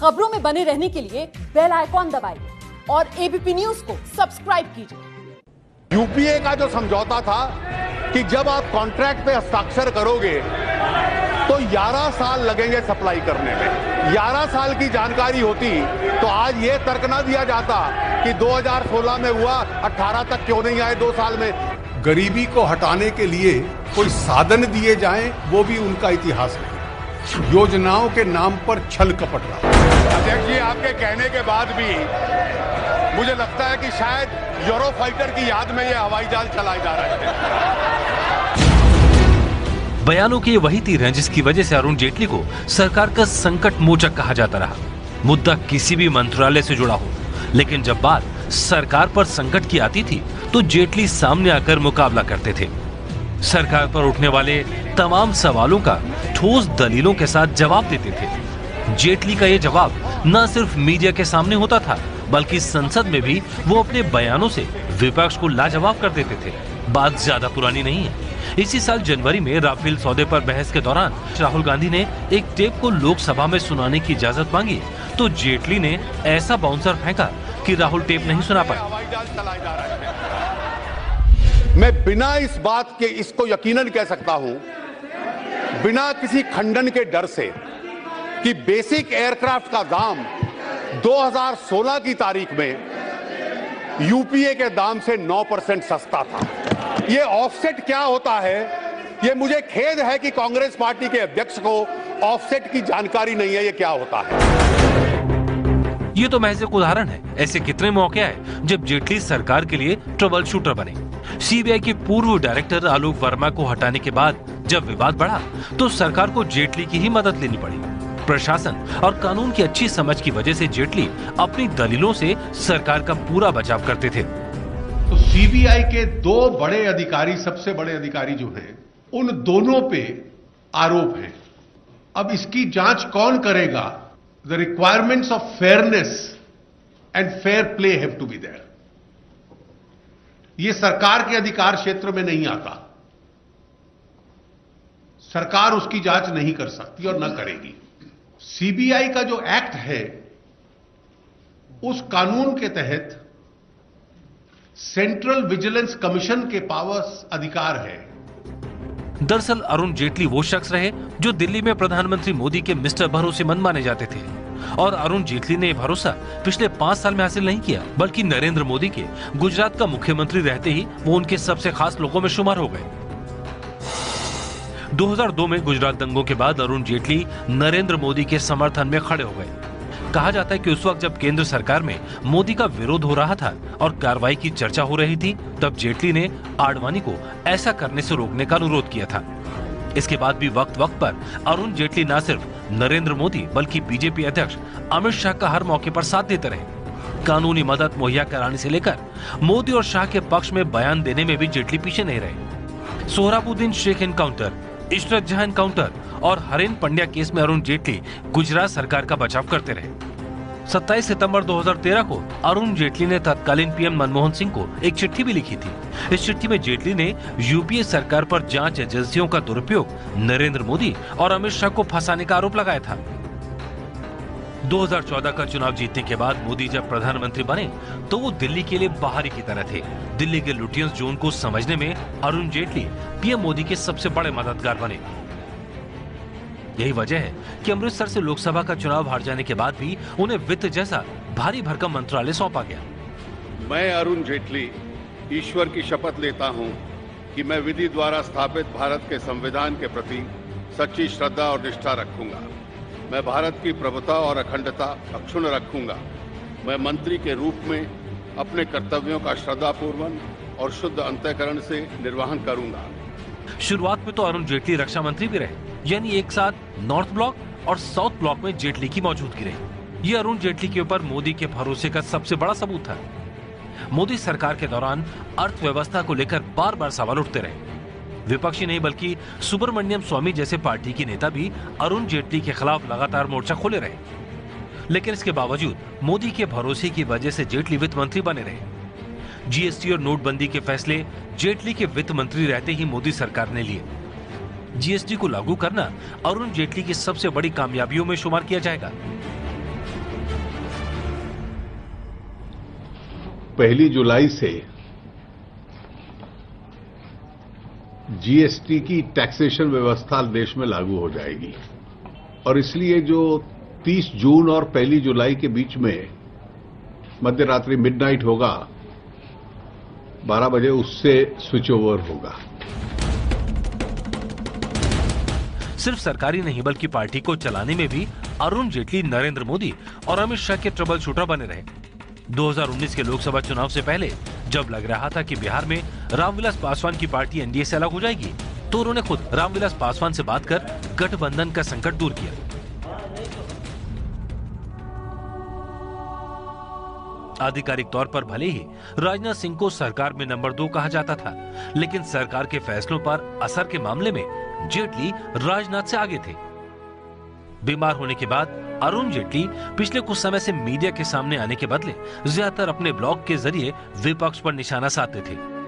खबरों में बने रहने के लिए बेल आइकॉन दबाइए और एबीपी न्यूज को सब्सक्राइब कीजिए। यूपीए का जो समझौता था कि जब आप कॉन्ट्रैक्ट पे हस्ताक्षर करोगे तो 11 साल लगेंगे सप्लाई करने में। 11 साल की जानकारी होती तो आज ये तर्क ना दिया जाता कि 2016 में हुआ, 18 तक क्यों नहीं आए 2 साल में। गरीबी को हटाने के लिए कोई साधन दिए जाएं, वो भी उनका इतिहास है। योजनाओं के नाम पर छल कपट रहा। अध्यक्ष जी, आपके कहने के बाद भी मुझे लगता है कि शायद यूरोफाइटर की याद में ये हवाई जहाज चलाए जा रहे थे। बयानों के वही तीर हैं जिसकी वजह से अरुण जेटली को सरकार का संकट मोचक कहा जाता रहा। मुद्दा किसी भी मंत्रालय से जुड़ा हो, लेकिन जब बात सरकार पर संकट की आती थी तो जेटली सामने आकर मुकाबला करते थे। सरकार पर उठने वाले तमाम सवालों का ठोस दलीलों के साथ जवाब देते थे। जेटली का यह जवाब न सिर्फ मीडिया के सामने होता था, बल्कि संसद में भी वो अपने बयानों से विपक्ष को लाजवाब कर देते थे। बात ज्यादा पुरानी नहीं है। इसी साल जनवरी में राफेल सौदे पर बहस के दौरान राहुल गांधी ने एक टेप को लोकसभा में सुनाने की इजाजत मांगी तो जेटली ने ऐसा बाउंसर फेंका कि राहुल टेप नहीं सुना पाए। मैं बिना इस बात के इसको यकीनन कह सकता हूं, बिना किसी खंडन के डर से, कि बेसिक एयरक्राफ्ट का दाम 2016 की तारीख में यूपीए के दाम से 9% सस्ता था। ये ऑफसेट क्या होता है, ये मुझे खेद है कि कांग्रेस पार्टी के अध्यक्ष को ऑफसेट की जानकारी नहीं है, ये क्या होता है। ये तो महज एक उदाहरण है। ऐसे कितने मौके आए जब जेटली सरकार के लिए ट्रबल शूटर बने। सीबीआई के पूर्व डायरेक्टर आलोक वर्मा को हटाने के बाद जब विवाद बढ़ा तो सरकार को जेटली की ही मदद लेनी पड़ी। प्रशासन और कानून की अच्छी समझ की वजह से जेटली अपनी दलीलों से सरकार का पूरा बचाव करते थे। तो सीबीआई के 2 बड़े अधिकारी, सबसे बड़े अधिकारी जो हैं, उन दोनों पे आरोप है। अब इसकी जांच कौन करेगा? The requirements of fairness and fair play have to be there. ये सरकार के अधिकार क्षेत्र में नहीं आता। सरकार उसकी जांच नहीं कर सकती और न करेगी। सीबीआई का जो एक्ट है, उस कानून के तहत सेंट्रल विजिलेंस कमीशन के पावर्स, अधिकार है। दरअसल अरुण जेटली वो शख्स रहे जो दिल्ली में प्रधानमंत्री मोदी के मिस्टर भरोसेमंद माने जाते थे। और अरुण जेटली ने भरोसा पिछले 5 साल में हासिल नहीं किया, बल्कि नरेंद्र मोदी के गुजरात का मुख्यमंत्री रहते ही वो उनके सबसे खास लोगों में शुमार हो गए। 2002 में गुजरात दंगों के बाद अरुण जेटली नरेंद्र मोदी के समर्थन में खड़े हो गए। कहा जाता है कि उस वक्त जब केंद्र सरकार में मोदी का विरोध हो रहा था और कार्रवाई की चर्चा हो रही थी, तब जेटली ने आडवाणी को ऐसा करने से रोकने का अनुरोध किया था। इसके बाद भी वक्त वक्त पर अरुण जेटली न सिर्फ नरेंद्र मोदी बल्कि बीजेपी अध्यक्ष अमित शाह का हर मौके पर साथ देते रहे। कानूनी मदद मुहैया कराने से लेकर मोदी और शाह के पक्ष में बयान देने में भी जेटली पीछे नहीं रहे। सोहराबुद्दीन शेख एनकाउंटर, इशरत जहां एनकाउंटर और हरेन पंड्या केस में अरुण जेटली गुजरात सरकार का बचाव करते रहे। 27 सितंबर 2013 को अरुण जेटली ने तत्कालीन पीएम मनमोहन सिंह को एक चिट्ठी भी लिखी थी। इस चिट्ठी में जेटली ने यूपीए सरकार पर जांच एजेंसियों का दुरुपयोग, नरेंद्र मोदी और अमित शाह को फंसाने का आरोप लगाया था। 2014 का चुनाव जीतने के बाद मोदी जब प्रधानमंत्री बने तो वो दिल्ली के लिए बाहरी की तरह थे। दिल्ली के लुटियंस जोन को समझने में अरुण जेटली पीएम मोदी के सबसे बड़े मददगार बने। यही वजह है कि अमृतसर से लोकसभा का चुनाव हार जाने के बाद भी उन्हें वित्त जैसा भारी भरकम मंत्रालय सौंपा गया। मैं अरुण जेटली ईश्वर की शपथ लेता हूं कि मैं विधि द्वारा स्थापित भारत के संविधान के प्रति सच्ची श्रद्धा और निष्ठा रखूंगा। मैं भारत की प्रभुता और अखंडता अक्षुण्ण रखूंगा। मैं मंत्री के रूप में अपने कर्तव्यों का श्रद्धापूर्वक और शुद्ध अंतःकरण से निर्वहन करूंगा। शुरुआत में तो अरुण जेटली रक्षा मंत्री भी रहे, यानी एक साथ नॉर्थ ब्लॉक और साउथ ब्लॉक में जेटली की मौजूदगी रही। ये अरुण जेटली के ऊपर मोदी के भरोसे का सबसे बड़ा सबूत था। मोदी सरकार के दौरान अर्थव्यवस्था को लेकर बार बार सवाल उठते रहे। विपक्षी नहीं बल्कि सुब्रमण्यम स्वामी जैसे पार्टी के नेता भी अरुण जेटली के खिलाफ लगातार मोर्चा खोले रहे। लेकिन इसके बावजूद मोदी के भरोसे की वजह से जेटली वित्त मंत्री बने रहे। जीएसटी और नोटबंदी के फैसले जेटली के वित्त मंत्री रहते ही मोदी सरकार ने लिए। जीएसटी को लागू करना अरुण जेटली की सबसे बड़ी कामयाबियों में शुमार किया जाएगा। 1 जुलाई से जीएसटी की टैक्सेशन व्यवस्था देश में लागू हो जाएगी और इसलिए जो 30 जून और 1 जुलाई के बीच में मध्य रात्रि मिडनाइट होगा 12 बजे उससे स्विच ओवर होगा। सिर्फ सरकारी नहीं बल्कि पार्टी को चलाने में भी अरुण जेटली नरेंद्र मोदी और अमित शाह के ट्रबल शूटर बने रहे। 2019 के लोकसभा चुनाव से पहले जब लग रहा था कि बिहार में रामविलास पासवान की पार्टी एनडीए से अलग हो जाएगी, तो उन्होंने खुद रामविलास पासवान से बात कर गठबंधन का संकट दूर किया। आधिकारिक तौर पर भले ही राजनाथ सिंह को सरकार में नंबर 2 कहा जाता था, लेकिन सरकार के फैसलों पर असर के मामले में जेटली राजनाथ से आगे थे। बीमार होने के बाद अरुण जेटली पिछले कुछ समय से मीडिया के सामने आने के बदले ज्यादातर अपने ब्लॉग के जरिए विपक्ष पर निशाना साधते थे।